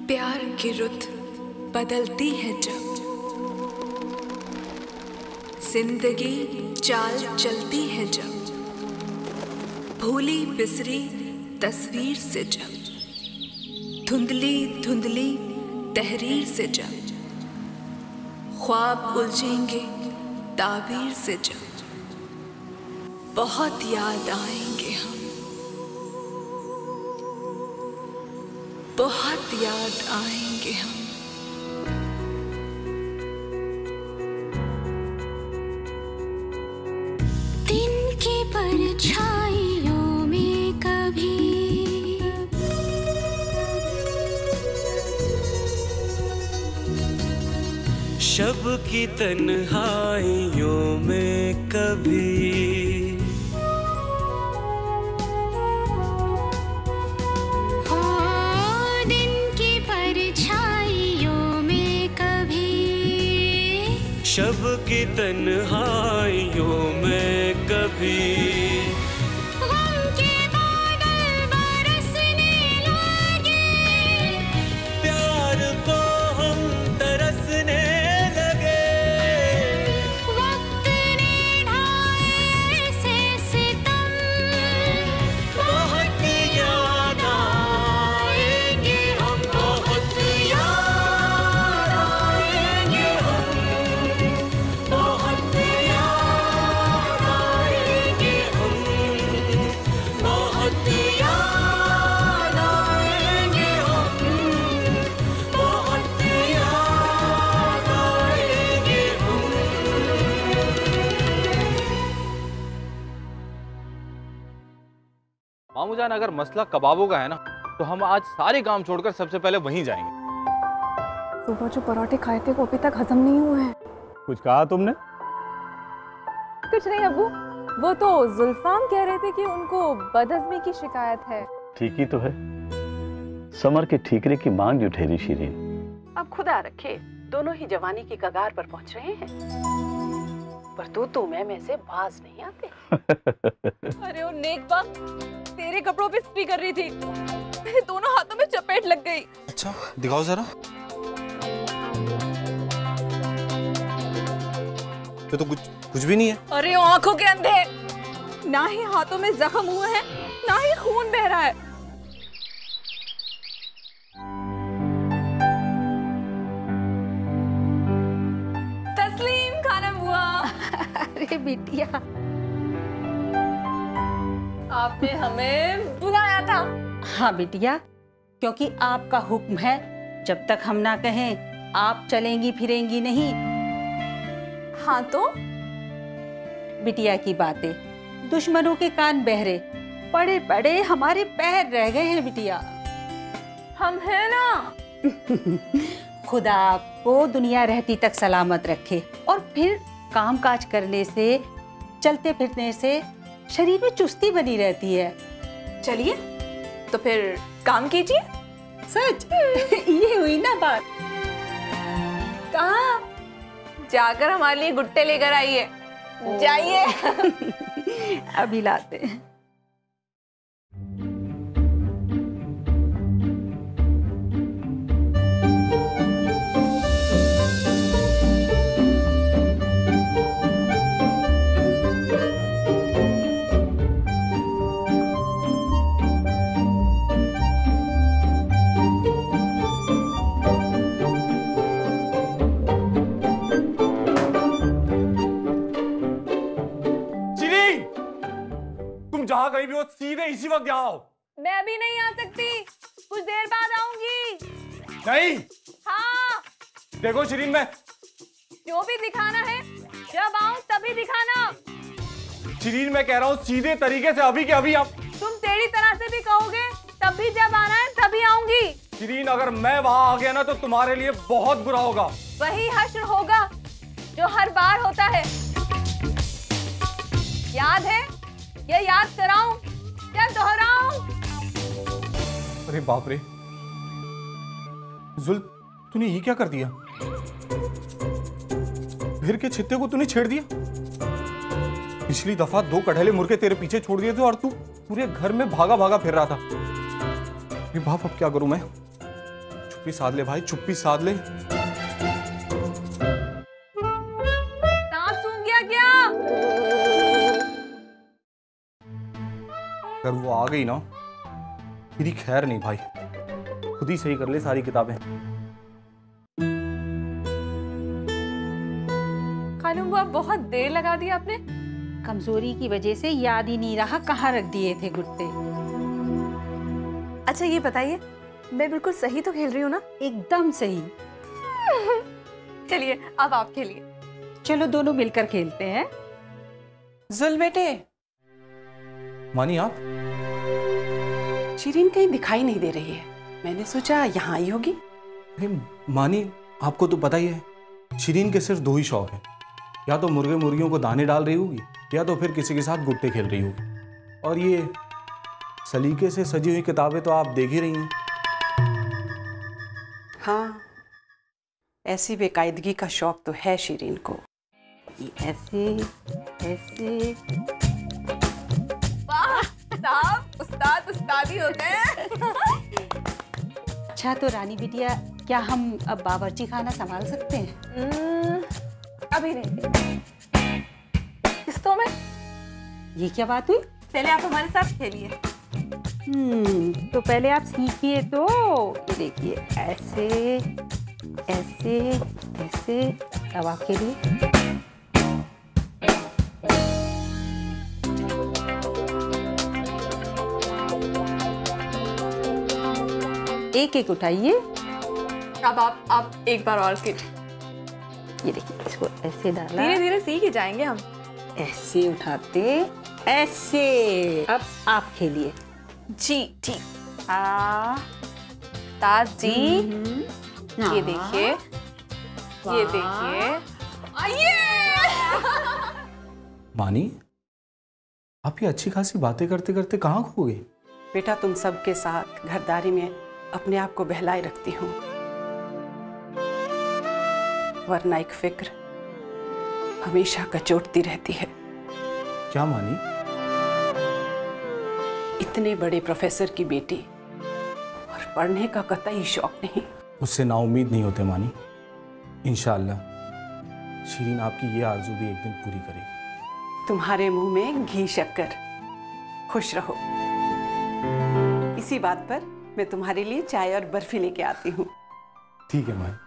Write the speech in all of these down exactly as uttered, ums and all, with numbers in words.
प्यार की रुत बदलती है जब, जिंदगी चाल चलती है जब, भूली बिसरी तस्वीर से जब, धुंधली धुंधली तहरीर से जब, ख्वाब उलझेंगे ताबीर से जब, बहुत याद आएंगे हम, बहुत याद आएंगे हम। दिन की परछाइयों में कभी शब की तन्हाइयों में कभी शब की तन्हाइयों में कभी गम के बादल बरसने लगे, प्यार को हम तरसने लगे, वक्त ने ढाए ऐसे सितम, बहुत याद आएंगे हम, बहुत याद आएंगे हम, बहुत याद आएंगे हम, बहुत याद आएंगे हम, बहुत याद आएंगे हम। मामू जान, अगर मसला कबाबों का है ना, तो हम आज सारे काम छोड़कर सबसे पहले वहीं जाएंगे। सुबह जो पराठे खाए थे वो अभी तक हजम नहीं हुए हैं। कुछ कहा तुमने? कुछ नहीं अब्बू, वो तो जुल्फाम कह रहे थे कि उनको बदहजमी की शिकायत है। ठीक ही तो है, समर के ठीकरे की मांग जो ठहरी शिरीन। अब खुदा रखे दोनों ही जवानी की कगार पर पहुंच रहे हैं, पर तू तू मैं में से बाज नहीं आते। अरे वो नेकबा तेरे कपड़ों पे स्प्रे कर रही थी, मेरे दोनों हाथों में चपेट लग गई। अच्छा दिखाओ जरा। ये तो कुछ कुछ भी नहीं है। अरे आंखों के अंधे, ना ही हाथों में जख्म हुए हैं, ना ही खून बह रहा है। तस्लीम खानम हुआ। अरे बिटिया, आपने हमें बुलाया था। हाँ बिटिया, क्योंकि आपका हुक्म है, जब तक हम ना कहें आप चलेंगी फिरेंगी नहीं। हाँ तो बिटिया की बातें, दुश्मनों के कान बहरे, पड़े पड़े हमारे पैर रह गए हैं बिटिया। हम हैं ना। खुदा आपको दुनिया रहती तक सलामत रखे, और फिर काम काज करने से, चलते फिरने से शरीर में चुस्ती बनी रहती है। चलिए तो फिर काम कीजिए। सच ये हुई ना बात। कहाँ जाकर हमारे लिए गुट्टे लेकर आइए। जाइए। अभी लाते हैं। जहाँ कहीं भी हो सीधे इसी वक्त यहाँ आओ। मैं अभी नहीं आ सकती, कुछ देर बाद आऊंगी। नहीं। हाँ। देखो शिरीन, मैं जो भी दिखाना है जब आऊं तभी दिखाना। शिरीन मैं कह रहा हूँ सीधे तरीके से अभी के अभी आप। तुम तेरी तरह से भी कहोगे तब भी जब आना है तभी आऊंगी। शिरीन अगर मैं वहाँ आ गया ना तो तुम्हारे लिए बहुत बुरा होगा। वही हश्र होगा जो हर बार होता है। याद है? ये याद कराऊं या दोहराऊं? अरे बाप रे जुल, तूने ये क्या कर दिया? फिर के छित्ते को तूने छेड़ दिया। पिछली दफा दो कढ़ैले मुर्गे तेरे पीछे छोड़ दिए थे और तू पूरे घर में भागा भागा फिर रहा था। ये बाप अब क्या करूं मैं? चुप्पी साध ले भाई, चुप्पी साध ले। सांप सूंघ गया क्या? अगर वो आ गई ना मेरी खैर नहीं भाई, खुद ही सही कर ले सारी किताबें। खालूम वो आप बहुत देर लगा दी आपने। कमजोरी की वजह से याद ही नहीं रहा कहाँ रख दिए थे गुट्टे। अच्छा ये बताइए, मैं बिल्कुल सही तो खेल रही हूँ ना? एकदम सही। चलिए अब आप खेलिए। चलो दोनों मिलकर खेलते हैं। जुल बेटे, मानी आप? शिरीन कहीं दिखाई नहीं दे रही है, मैंने सोचा यहाँ आई होगी। अरे मानी, आपको तो पता ही है शिरीन के सिर्फ दो ही शौक है, या तो मुर्गे मुर्गियों को दाने डाल रही होगी या तो फिर किसी के साथ गुट्टे खेल रही होगी। और ये सलीके से सजी हुई किताबें तो आप देख ही रही हैं। हाँ, ऐसी बेकायदगी का शौक तो है शिरीन को। ऐसे ऐसे। वाह साहब, उस्ताद उस्ताद ही होते हैं। अच्छा तो रानी बिटिया, क्या हम अब बावर्ची खाना संभाल सकते हैं? हम्म, अभी नहीं। किस्तों में? ये क्या बात हुई? पहले आप हमारे साथ खेलिए। हम्म, तो पहले आप सीखिए। तो ये देखिए, ऐसे ऐसे ऐसे। अब आपके लिए एक एक उठाइए। अब आप आप एक बार और कीजिए। ये देखिए, इसको ऐसे डाला, धीरे धीरे सीख ही जाएंगे हम। ऐसे उठाते, ऐसे। अब आप खेलिए। जी जी। हाँ ताज जी, ये देखिए, ये देखिए, आइए। मानी, आप ये अच्छी खासी बातें करते करते कहाँ खो गई? बेटा तुम सबके साथ घरदारी में अपने आप को बहलाए रखती हूँ, वरना एक फिक्र हमेशा कचोटती रहती है। क्या मानी? इतने बड़े प्रोफेसर की बेटी और पढ़ने का कतई शौक नहीं। उससे नाउम्मीद नहीं होते मानी। इंशाअल्लाह शिरीन आपकी ये आरज़ू भी एक दिन पूरी करेगी। तुम्हारे मुंह में घी शक्कर। खुश रहो। इसी बात पर मैं तुम्हारे लिए चाय और बर्फी लेके आती हूँ। ठीक है मानी।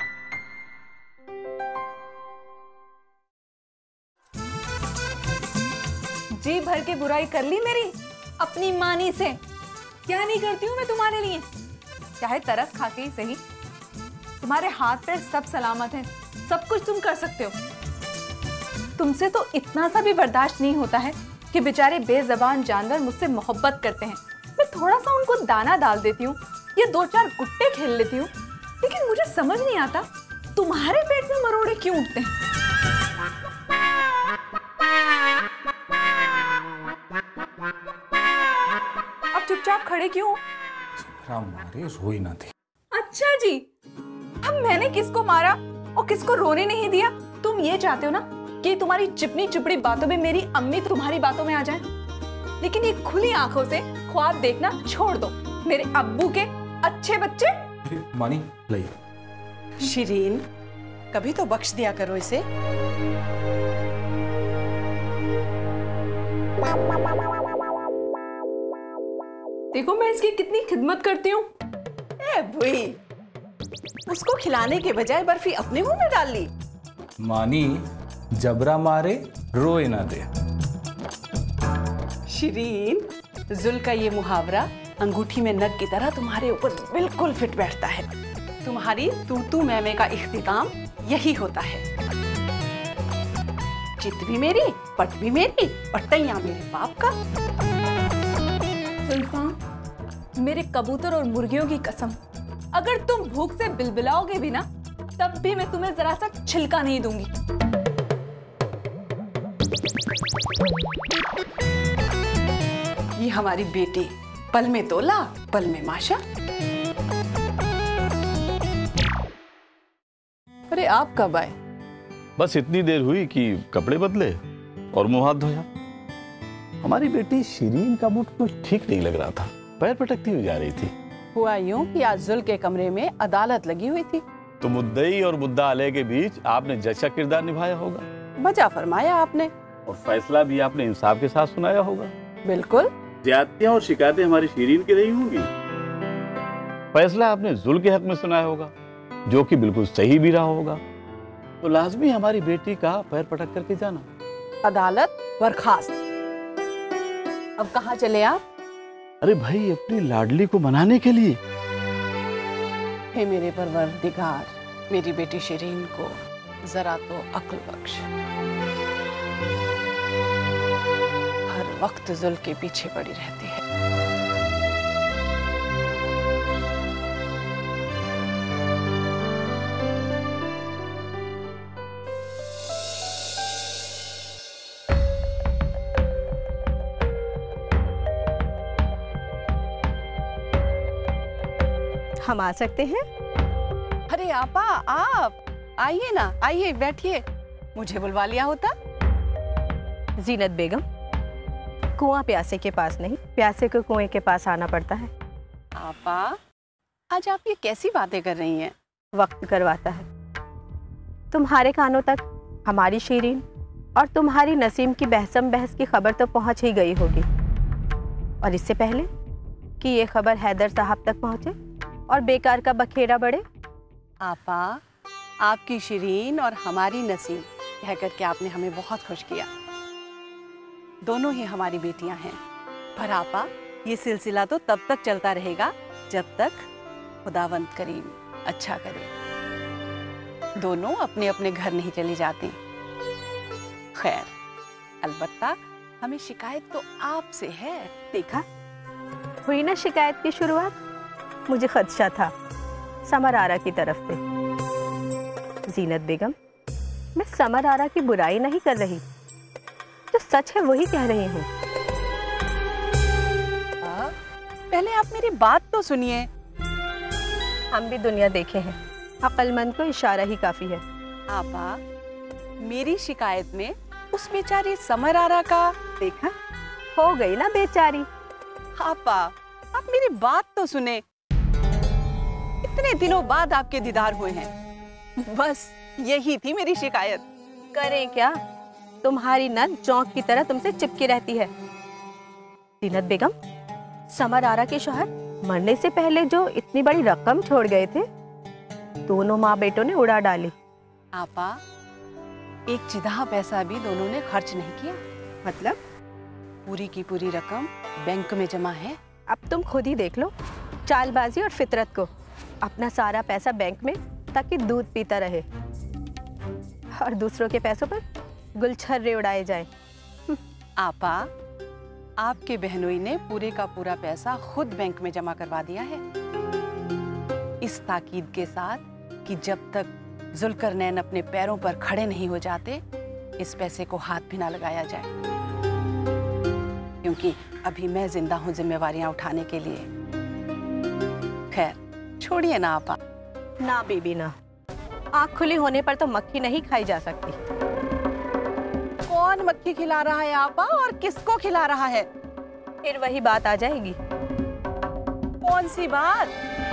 जी भर के बुराई कर ली मेरी अपनी मानी से। क्या नहीं करती हूँ मैं तुम्हारे लिए, चाहे तरस खा के ही सही। तुम्हारे हाथ पैर सब सलामत हैं, सब कुछ तुम कर सकते हो। तुमसे तो इतना सा भी बर्दाश्त नहीं होता है कि बेचारे बेजबान जानवर मुझसे मोहब्बत करते हैं। मैं थोड़ा सा उनको दाना डाल देती हूँ या दो चार गुट्टे खेल लेती हूँ, लेकिन मुझे समझ नहीं आता तुम्हारे पेट में मरोड़े क्यों उठते हैं। अब चुपचाप खड़े क्यों? मारे रोई ना थे। अच्छा जी, अब मैंने किसको मारा और किसको रोने नहीं दिया? तुम ये चाहते हो ना कि तुम्हारी चिपनी चिपड़ी बातों में मेरी अम्मी तुम्हारी बातों में आ जाए, लेकिन ये खुली आंखों से ख्वाब देखना छोड़ दो। मेरे अब्बू के अच्छे बच्चे। मानी लाइए। शिरीन, कभी तो बख्श दिया करो इसे। देखो मैं इसकी कितनी खिदमत करती हूँ। ए बुई, उसको खिलाने के बजाय बर्फी अपने मुंह में डाल ली। मानी, जबरा मारे रोए ना दे। शिरीन, जुल का ये मुहावरा अंगूठी में नग की तरह तुम्हारे ऊपर बिल्कुल फिट बैठता है। तुम्हारी तू तू मैं मैं का इख्तिताम यही होता है। चित भी मेरी, पट भी मेरी, पट्टैया मेरे बाप का। सुल्तान, मेरे कबूतर और मुर्गियों की कसम, अगर तुम भूख से बिलबिलाओगे भी ना, तब भी मैं तुम्हें जरा सा छिलका नहीं दूंगी। ये हमारी बेटी पल में तोला, पल में माशा। अरे आप कब आए? बस इतनी देर हुई कि कपड़े बदले और मुंह हाथ धोया। हमारी बेटी शिरीन का मूड कुछ ठीक नहीं लग रहा था, पैर पटकती हुई जा रही थी। हुआ यूं कि आज जुल के कमरे में अदालत लगी हुई थी। तो मुद्दई और मुद्दा आले के बीच आपने जज का किरदार निभाया होगा। बजा फरमाया आपने। और फैसला भी आपने इंसाफ के साथ सुनाया होगा। बिल्कुल। ज्यादतियां और शिकायतें हमारी शीरीन की रही होंगी। फैसला आपने जुल के हक में सुनाया होगा, जो कि बिल्कुल सही भी रहा होगा। तो लाजमी हमारी बेटी का पैर पटक करके जाना। अदालत बर्खास्त। अब कहाँ चले आप? अरे भाई, अपनी लाडली को मनाने के लिए। हे मेरे परवरदिगार, मेरी बेटी शीरीन को जरा तो अक्ल बख्श। हर वक्त जुल के पीछे पड़ी रहती है। हम आ सकते हैं? अरे आपा, आप आइए ना, आइए बैठिए। मुझे बुलवा लिया होता। जीनत बेगम, कुआं प्यासे के पास नहीं, प्यासे को कुएं के पास आना पड़ता है। आपा, आज आप ये कैसी बातें कर रही हैं? वक्त करवाता है। तुम्हारे कानों तक हमारी शीरीन और तुम्हारी नसीम की बहसम बहस की खबर तो पहुंच ही गई होगी, और इससे पहले कि ये खबर हैदर साहब तक पहुंचे और बेकार का बखेड़ा बढ़े। आपा, आपकी शीरीन और हमारी नसीम कह करके आपने हमें बहुत खुश किया। दोनों ही हमारी बेटियां हैं। पर आपा, ये सिलसिला तो तब तक चलता रहेगा जब तक खुदावंद करीम अच्छा करे। दोनों अपने अपने घर नहीं चली जाती। खैर, अलबत्ता हमें शिकायत तो आपसे है। देखा, हुई ना शिकायत की शुरुआत। मुझे खदशा था समर आरा की तरफ से। जीनत बेगम, मैं समर आरा की बुराई नहीं कर रही, जो सच है वही कह रही हूँ। पहले आप मेरी बात तो सुनिए। हम भी दुनिया देखे हैं, अक्लमंद को इशारा ही काफी है। आपा, मेरी शिकायत में उस बेचारी समर आरा का। देखा, हो गई ना बेचारी। आपा, आप मेरी बात तो सुने। इतने दिनों बाद आपके दीदार हुए हैं, बस यही थी मेरी शिकायत। करें क्या, तुम्हारी नन चौंक की तरह तुमसे चिपकी रहती है। जीनत बेगम, समर आरा के शौहर मरने से पहले जो इतनी बड़ी रकम छोड़ गए थे, दोनों माँ बेटों ने उड़ा डाली। आपा, एक चिधा पैसा भी दोनों ने खर्च नहीं किया। मतलब? पूरी की पूरी रकम बैंक में जमा है। अब तुम खुद ही देख लो, चालबाजी और फितरत को। अपना सारा पैसा बैंक में ताकि दूध पीता रहे, और दूसरों के पैसों पर गुलछर्रे उड़ाए जाएं। आपा, आपके बहनोई ने पूरे का पूरा पैसा खुद बैंक में जमा करवा दिया है, इस ताकीद के साथ कि जब तक जुल्करनैन अपने पैरों पर खड़े नहीं हो जाते, इस पैसे को हाथ भी ना लगाया जाए। क्योंकि अभी मैं जिंदा हूं जिम्मेवारियां उठाने के लिए। खैर, छोड़िए ना आपा। ना बीबी ना, आँख खुली होने पर तो मक्खी नहीं खाई जा सकती। कौन मक्खी खिला रहा है आपा, और किसको खिला रहा है? फिर वही बात आ जाएगी। कौन सी बात?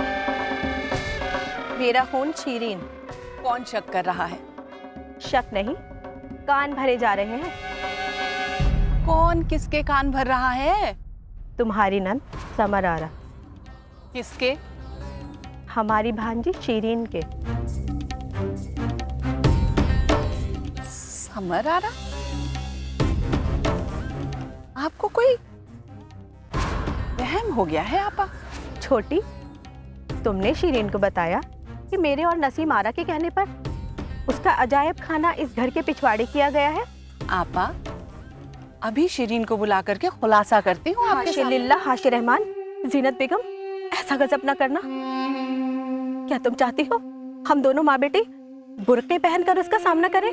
मेरा खून शीरीन। कौन शक कर रहा है? शक नहीं, कान भरे जा रहे हैं। कौन किसके कान भर रहा है? तुम्हारी नन समर आरा। किसके? हमारी भांजी शीरीन के। समर आरा? आपको कोई वहम हो गया है आपा? छोटी, तुमने शीरीन को बताया कि मेरे और नसीम आरा के कहने पर उसका अजायब खाना इस घर के पिछवाड़े किया गया है। आपा, अभी शीरीन को बुला करके खुलासा करती हूँ आपके सामने। हाशिलिल्लाह हाशि रहमान। जीनत बेगम, ऐसा गजब ना करना। क्या तुम चाहती हो हम दोनों माँ बेटी बुर्के पहनकर उसका सामना करें?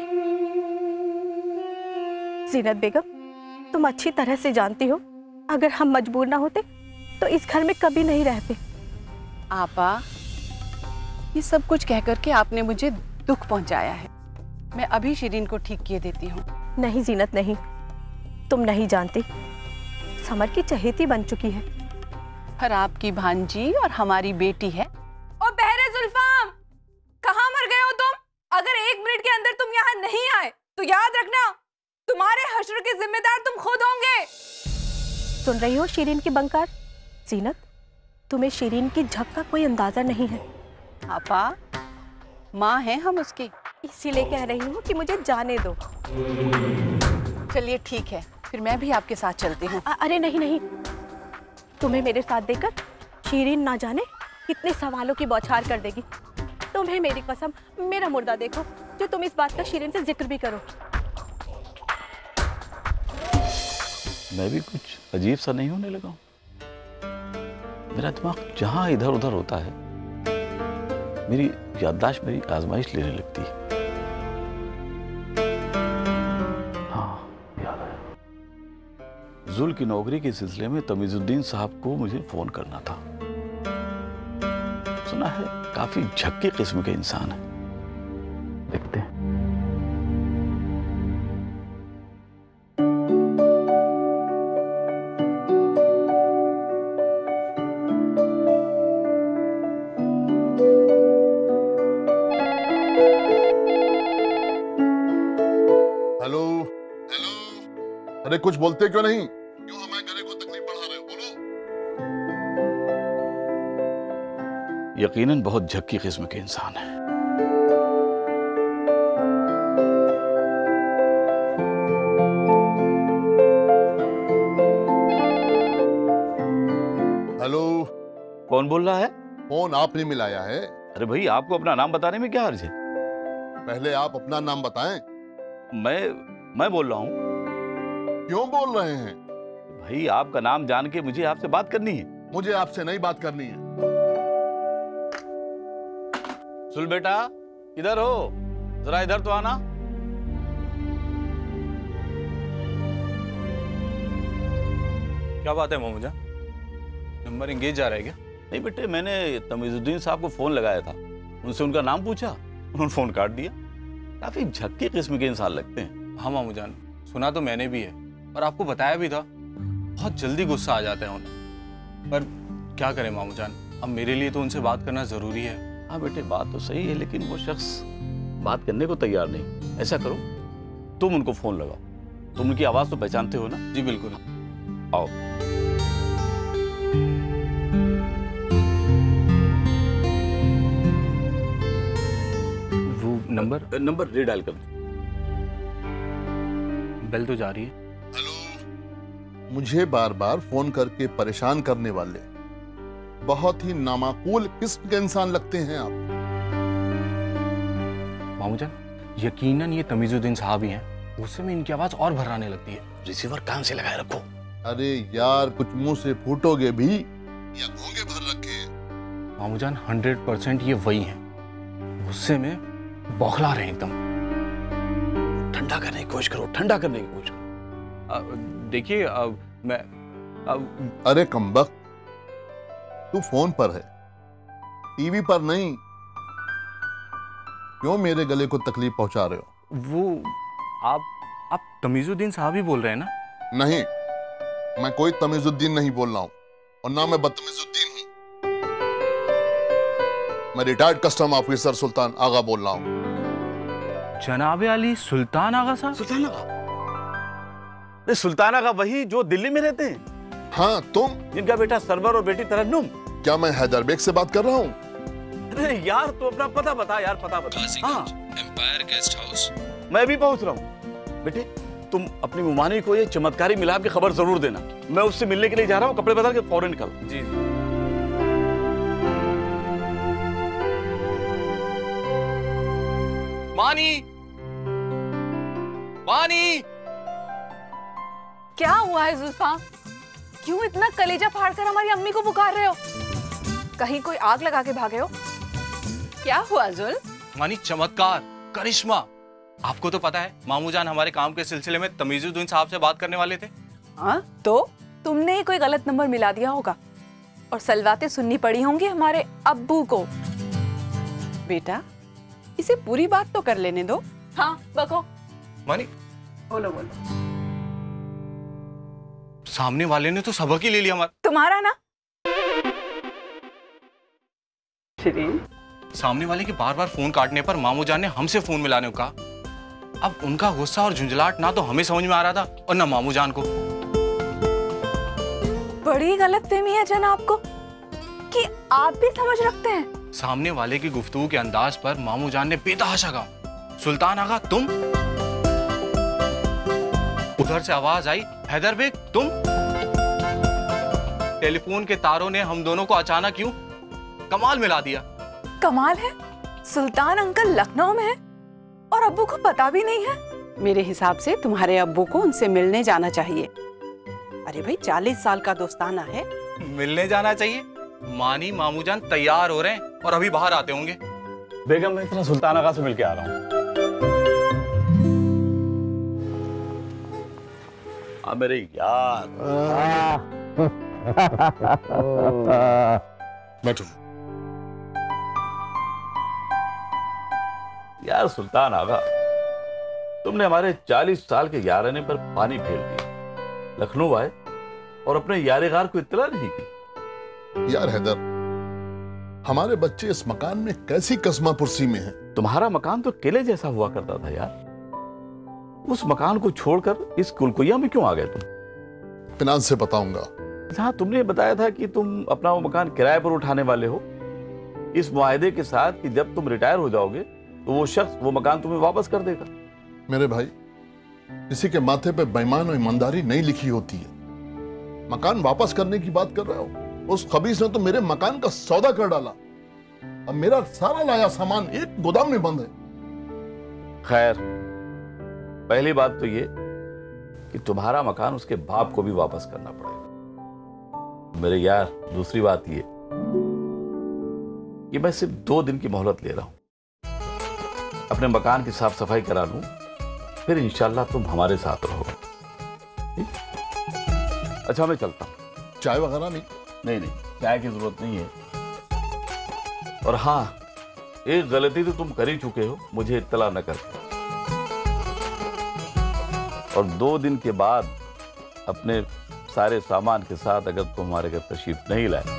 जीनत बेगम, तुम अच्छी तरह से जानती हो, अगर हम मजबूर ना होते तो इस घर में कभी नहीं रहते। आपा, ये सब कुछ कह करके आपने मुझे दुख पहुंचाया है। मैं अभी शीरीन को ठीक किए देती हूँ। नहीं जीनत नहीं, तुम नहीं जानती, समर की चहेती बन चुकी है। पर आपकी भांजी और हमारी बेटी है। और बहरे जुल्फाम, कहाँ मर गए हो तुम? अगर एक मिनट के अंदर तुम यहाँ नहीं आए तो याद रखना, तुम्हारे हश्र के जिम्मेदार तुम खुद होंगे। सुन रही हो शीरीन की बंकार? जीनत, तुम्हें शीरीन की झक का कोई अंदाजा नहीं है। आपा, माँ हैं हम उसकी, इसीलिए कह रही हूँ कि मुझे जाने दो। चलिए ठीक है, फिर मैं भी आपके साथ चलती हूँ। अरे नहीं नहीं, तुम्हें मेरे साथ देकर शीरीन ना जाने कितने सवालों की बौछार कर देगी। तुम्हें मेरी कसम, मेरा मुर्दा देखो जो तुम इस बात का शीरीन से जिक्र भी करो। मैं भी कुछ अजीब सा नहीं होने लगा हूं। मेरा दिमाग जहां इधर उधर होता है, मेरी याददाश्त मेरी आजमाइश लेने लगती है। हाँ, याद आया। जुल की नौकरी के सिलसिले में तमीजुद्दीन साहब को मुझे फोन करना था। सुना है काफी झक्की किस्म के इंसान है। देखते हैं। हेलो हेलो, अरे कुछ बोलते क्यों नहीं? क्यों हमारे गले को तकलीफ बढ़ा रहे हो? बोलो। यकीनन बहुत झक्की किस्म के इंसान है। हेलो, कौन बोल रहा है? फोन आपने मिलाया है। अरे भाई, आपको अपना नाम बताने में क्या हर्ज है? पहले आप अपना नाम बताएं। मैं मैं बोल रहा हूँ। क्यों बोल रहे हैं? भाई, आपका नाम जान के मुझे आपसे बात करनी है। मुझे आपसे नहीं बात करनी है। सुन बेटा, किधर हो? जरा इधर तो आना। क्या बात है मामूजा, नंबर एंगेज जा रहा है क्या? नहीं बेटे, मैंने तमीजुद्दीन साहब को फोन लगाया था, उनसे उनका नाम पूछा, उन्होंने फोन काट दिया। काफी झक्की किस्म के इंसान लगते हैं। हाँ मामूजान, सुना तो मैंने भी है और आपको बताया भी था। बहुत जल्दी गुस्सा आ जाता है उन्हें, पर क्या करें मामूजान, अब मेरे लिए तो उनसे बात करना जरूरी है। हाँ बेटे, बात तो सही है, लेकिन वो शख्स बात करने को तैयार नहीं। ऐसा करो, तुम उनको फोन लगाओ। तुम उनकी आवाज तो पहचानते हो ना? जी बिल्कुल। आओ। वो नंबर नंबर रीडायल कर दो। बेल तो जा रही है। हेलो, मुझे बार बार फोन करके परेशान करने वाले बहुत ही नामाकूल किस्म के इंसान लगते हैं आप। मामूजान, यकीनन ये तमीजुद्दीन साहब ही हैं। उससे में इनकी आवाज और भर्राने लगती है। रिसीवर कान से लगाए रखो। अरे यार, कुछ मुंह से फूटोगे भी या घोंगे भर रखे हैं? मामूजान, हंड्रेड परसेंट ये वही हैं। गुस्से में बौखला रहे हैं एकदम। ठंडा करने की कोशिश करो, ठंडा करने की कोशिश करो। देखिए, अब मैं अब अरे कमबख्त, तू फोन पर है, टीवी पर नहीं। क्यों मेरे गले को तकलीफ पहुंचा रहे हो? वो आप आप तमीजुद्दीन साहब ही बोल रहे हैं ना? नहीं, मैं कोई तमीजुद्दीन नहीं बोल रहा हूं, और ना मैं बदतमीजुद्दीन हूं। मैं retired custom officer Sultan Agha बोल रहा हूं। जनाब अली सुल्तान आगा साहब? सुल्तान आगा? नहीं, सुल्तान आगा वही जो दिल्ली में रहते हैं? हाँ, तुम? जिनका बेटा सरवर और बेटी तरन्नुम। क्या मैं हैदर बेग से बात कर रहा हूँ? अरे यार, तू अपना पता बता यार, पता बता। हाँ, एम्पायर गेस्ट हाउस। मैं भी पहुंच रहा हूँ। बेटे, तुम अपनी मुमानी को ये चमत्कारी मिलाप की खबर जरूर देना। मैं उससे मिलने के लिए जा रहा हूँ, कपड़े बदल के फौरन निकल। जी जी। मानी, मानी, क्या हुआ है जुल्फा? क्यों इतना कलेजा फाड़कर हमारी अम्मी को पुकार रहे हो? कहीं कोई आग लगा के भागे हो? क्या हुआ जुल? मानी, चमत्कार, करिश्मा। आपको तो पता है मामूजान हमारे काम के सिलसिले में तमीजुद्दीन साहब से बात करने वाले थे। हाँ, तो तुमने ही कोई गलत नंबर मिला दिया होगा और सलवातें सुननी पड़ी होंगी हमारे अब्बू को। बेटा, इसे पूरी बात तो कर लेने दो। हाँ, बको। मानी, बोलो बोलो। सामने वाले ने तो सबक ही ले लिया हमारा। तुम्हारा ना? शिरीन, सामने वाले के बार बार फोन काटने पर मामू जान ने हमसे फोन मिलाने को कहा। अब उनका गुस्सा और झुंझलाहट ना तो हमें समझ में आ रहा था और ना मामू जान को। बड़ी गलतफहमी है जनाब को कि आप भी समझ रखते हैं। सामने वाले की गुफ्तगू के अंदाज पर मामू जान ने बेतहाशा कहा, सुल्तान आगा तुम? उधर से आवाज आई, हैदर बेग तुम? टेलीफोन के तारों ने हम दोनों को अचानक क्यों कमाल मिला दिया। कमाल है, सुल्तान अंकल लखनऊ में है और अब्बू को पता भी नहीं है। मेरे हिसाब से तुम्हारे अब्बू को उनसे मिलने जाना चाहिए। अरे भाई, चालीस साल का दोस्ताना है। मिलने जाना चाहिए? मानी मामू जान तैयार हो रहे हैं और अभी बाहर आते होंगे। बेगम, मैं इतना सुल्तान आगा से मिलके आ रहा हूँ। आ मेरे यार। बैठो। यार सुल्तान आगा, तुमने हमारे चालीस साल के याराने पर पानी फेर दिया। लखनऊ आए और अपने यारेगार को इत्तला नहीं की। यार हैदर, हमारे बच्चे इस मकान में कैसी कस्मा पुरसी में हैं? तुम्हारा मकान तो किले जैसा हुआ करता था यार। उस मकान को छोड़कर इस कुलकुइया में क्यों आ गए तुम? फिनांस से बताऊंगा। जहां तुमने बताया था कि तुम अपना वो मकान किराए पर उठाने वाले हो, इस मुआहदे के साथ कि जब तुम रिटायर हो जाओगे तो वो शख्स वो मकान तुम्हें वापस कर देगा। मेरे भाई, किसी के माथे पे बेईमान और ईमानदारी नहीं लिखी होती है। मकान वापस करने की बात कर रहे हो? उस खबीस ने तो मेरे मकान का सौदा कर डाला। अब मेरा सारा लाया सामान एक गोदाम में बंद है। खैर, पहली बात तो ये कि तुम्हारा मकान उसके बाप को भी वापस करना पड़ेगा मेरे यार। दूसरी बात ये कि मैं सिर्फ दो दिन की मोहलत ले रहा हूं, अपने मकान की साफ सफाई करा लूं, फिर इंशाल्लाह तुम हमारे साथ रहोगे। अच्छा, मैं चलता हूं। चाय वगैरह नहीं? नहीं नहीं, चाय की जरूरत नहीं है। और हाँ, एक गलती तो तुम कर ही चुके हो, मुझे इत्तला न करके। और दो दिन के बाद अपने सारे सामान के साथ अगर तुम हमारे घर तशरीफ नहीं लाए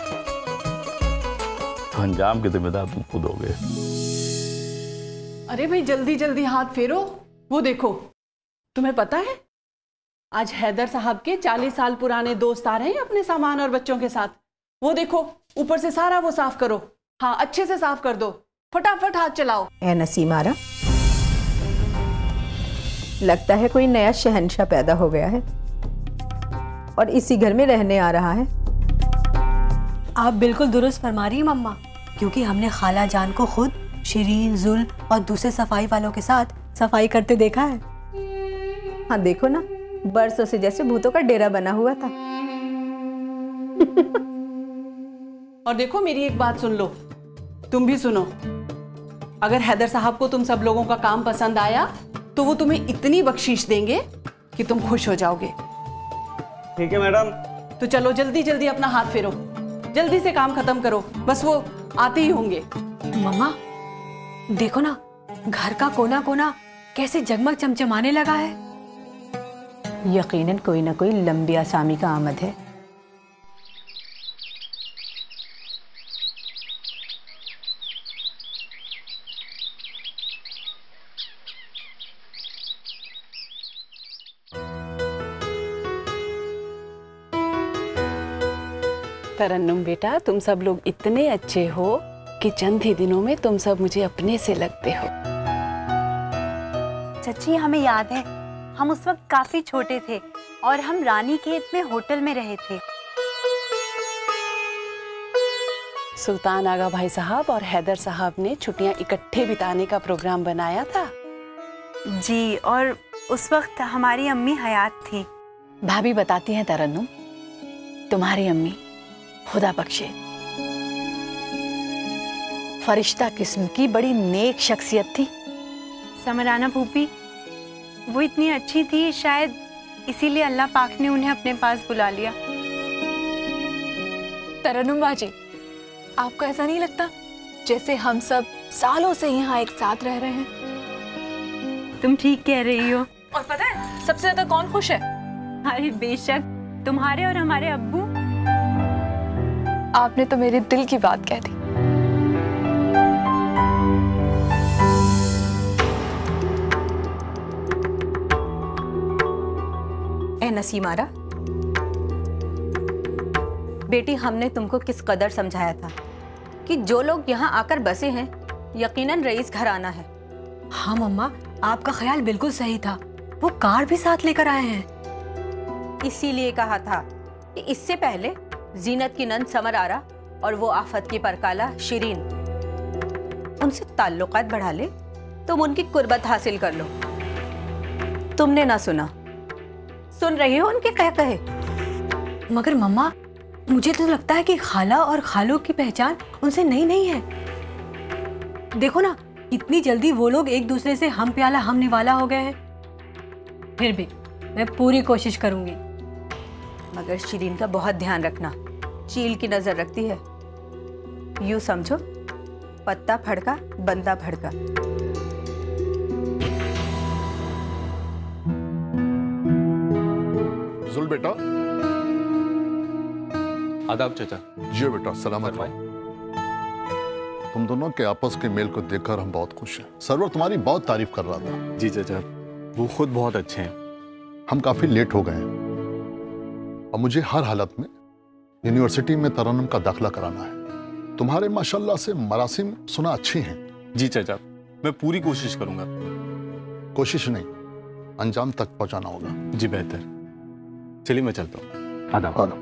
तो अंजाम की जिम्मेदार तुम खुद होगे। अरे भाई, जल्दी जल्दी हाथ फेरो। वो देखो, तुम्हें पता है आज हैदर साहब के चालीस साल पुराने दोस्त आ रहे हैं अपने सामान और बच्चों के साथ। वो देखो, ऊपर से सारा वो साफ करो। हाँ, अच्छे से साफ कर दो, फटाफट हाथ चलाओ। ए नसीम आरा, लगता है कोई नया शहंशाह पैदा हो गया है और इसी घर में रहने आ रहा है। आप बिल्कुल दुरुस्त फरमा रही हैं मम्मा, क्योंकि हमने खाला जान को खुद शिरीन, जुल और दूसरे सफाई वालों के साथ सफाई करते देखा है। हाँ देखो ना, बरसों से जैसे भूतों का डेरा बना हुआ था। और देखो, मेरी एक बात सुन लो, तुम भी सुनो। अगर हैदर साहब को तुम सब लोगों का काम पसंद आया तो वो तुम्हें इतनी बख्शीश देंगे कि तुम खुश हो जाओगे। ठीक है मैडम। तो चलो जल्दी जल्दी अपना हाथ फेरो, जल्दी से काम खत्म करो, बस वो आते ही होंगे। मम्मा देखो ना, घर का कोना कोना कैसे जगमग चमचमाने लगा है। यकीनन कोई ना कोई लंबी आसामी का आमद है। तरन्नुम बेटा, तुम सब लोग इतने अच्छे हो कि चंद ही दिनों में तुम सब मुझे अपने से लगते हो। चाची, हमें याद है, हम उस वक्त काफी छोटे थे और हम रानी खेत में होटल में रहे थे। सुल्तान आगा भाई साहब और हैदर साहब ने छुट्टियां इकट्ठे बिताने का प्रोग्राम बनाया था। जी, और उस वक्त हमारी अम्मी हयात थी। भाभी बताती हैं तरन्नुम, तुम्हारी अम्मी खुदा बख्शे फरिश्ता किस्म की बड़ी नेक शख्सियत थी। समराना फूफी, वो इतनी अच्छी थी, शायद इसीलिए अल्लाह पाक ने उन्हें अपने पास बुला लिया। तरन्नुम बाजी, आपको ऐसा नहीं लगता जैसे हम सब सालों से यहाँ एक साथ रह रहे हैं? तुम ठीक कह रही हो। और पता है सबसे ज्यादा कौन खुश है? अरे बेशक, तुम्हारे और हमारे अब्बू। आपने तो मेरे दिल की बात कह दी। ए नसीम आरा, बेटी हमने तुमको किस कदर समझाया था कि जो लोग यहाँ आकर बसे हैं यकीनन रईस घराना है। हाँ मम्मा, आपका ख्याल बिल्कुल सही था। वो कार भी साथ लेकर आए हैं। इसीलिए कहा था कि इससे पहले जीनत की नंद समर आरा और वो आफत की परकाला शिरीन, उनसे ताल्लुकात बढ़ा ले, तुम उनकी कुर्बत हासिल कर लो। तुमने ना सुना, सुन रही हो उनके कह कहे। मगर मम्मा, मुझे तो लगता है कि खाला और खालों की पहचान उनसे नई नहीं है। देखो ना, इतनी जल्दी वो लोग एक दूसरे से हम प्याला हम निवाला हो गए हैं। फिर भी मैं पूरी कोशिश करूंगी। मगर शिरीन का बहुत ध्यान रखना, चील की नजर रखती है। यूं समझो, पत्ता फड़का बंदा भड़का। जुल बेटा। आदाब चाचा। जी बेटा, सलामत रहो। तुम दोनों के आपस के मेल को देखकर हम बहुत खुश हैं। सरवर तुम्हारी बहुत तारीफ कर रहा था। जी चाचा, वो खुद बहुत अच्छे हैं। हम काफी लेट हो गए हैं और मुझे हर हालत में यूनिवर्सिटी में तरन्नुम का दाखिला कराना है। तुम्हारे माशाल्लाह से मरासिम सुना अच्छी हैं। जी चाचा, मैं पूरी कोशिश करूंगा। कोशिश नहीं, अंजाम तक पहुंचाना होगा। जी बेहतर। चलिए मैं चलता हूँ। आदाब। आदाब।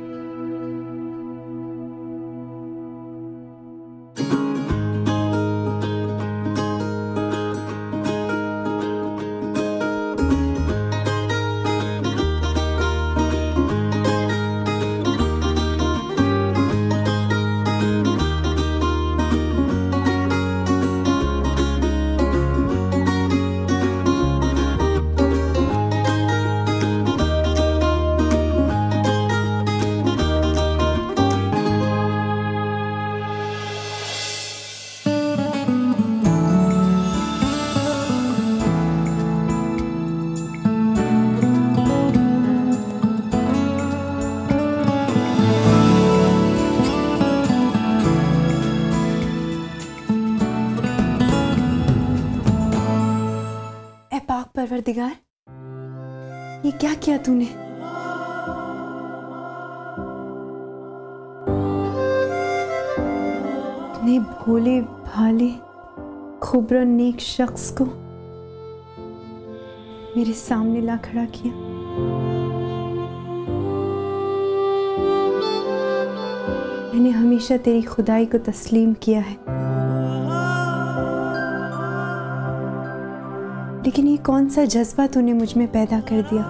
परवरदिगार, ये क्या किया तूने? इतने भोले भाले खुबरा नेक शख्स को मेरे सामने ला खड़ा किया। मैंने हमेशा तेरी खुदाई को तस्लीम किया है, लेकिन ये कौन सा जज्बा तूने मुझ में पैदा कर दिया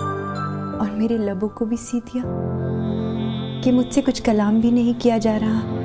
और मेरे लबों को भी सी दिया कि मुझसे कुछ कलाम भी नहीं किया जा रहा।